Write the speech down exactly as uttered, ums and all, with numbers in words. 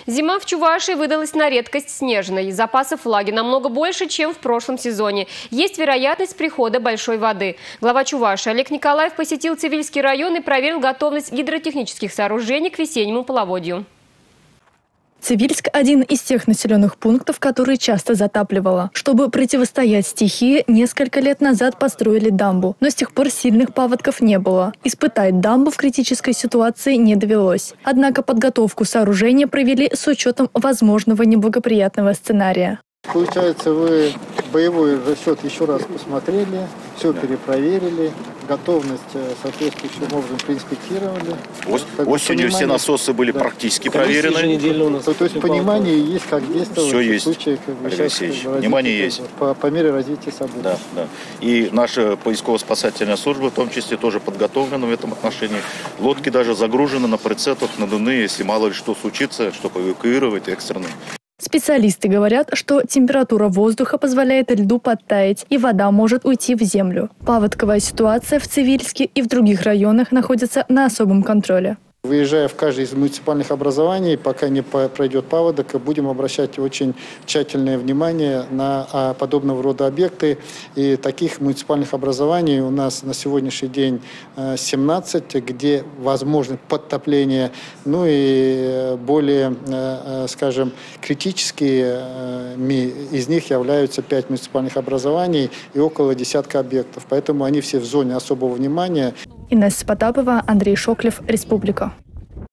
Зима в Чувашии выдалась на редкость снежной. Запасов влаги намного больше, чем в прошлом сезоне. Есть вероятность прихода большой воды. Глава Чувашии Олег Николаев посетил Цивильский район и проверил готовность гидротехнических сооружений к весеннему половодью. Цивильск – один из тех населенных пунктов, которые часто затапливало. Чтобы противостоять стихии, несколько лет назад построили дамбу. Но с тех пор сильных паводков не было. Испытать дамбу в критической ситуации не довелось. Однако подготовку сооружения провели с учетом возможного неблагоприятного сценария. Получается, вы боевой расчет еще раз посмотрели, все перепроверили, готовность соответствующим образом проинспектировали. Ос осенью все насосы были да. практически проверены. То, то есть понимание есть, как действовать все в есть. случае, как бы, сейчас, внимание есть. По, по мере развития событий. Да, да. И наша поисково-спасательная служба в том числе тоже подготовлена в этом отношении. Лодки даже загружены на прицепах, надувны, если мало ли что случится, чтобы эвакуировать экстренно. Специалисты говорят, что температура воздуха позволяет льду подтаять, и вода может уйти в землю. Паводковая ситуация в Цивильске и в других районах находится на особом контроле. Выезжая в каждое из муниципальных образований, пока не пройдет паводок, будем обращать очень тщательное внимание на подобного рода объекты. И таких муниципальных образований у нас на сегодняшний день семнадцать, где возможно подтопление. Ну и более, скажем, критические из них являются пять муниципальных образований и около десятка объектов. Поэтому они все в зоне особого внимания. Инесса Потапова, Андрей Шоклев, Республика.